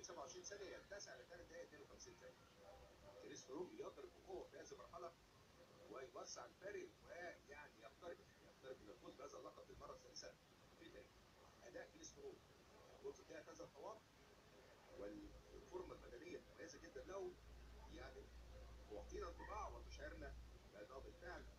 27 ثانيه يتسع ل 3 دقائق 52 ثانيه. كريس فروج يضرب بقوه في هذه المرحله ويوسع الفارق ويعني يقترب من الفوز بهذا اللقب للمره الثالثه في تاريخه. اداء كريس فروج منذ انتهاء هذا الحوار والفورمه البدنيه المميزه جدا له يعني تعطينا انطباع وتشعرنا بانه بالفعل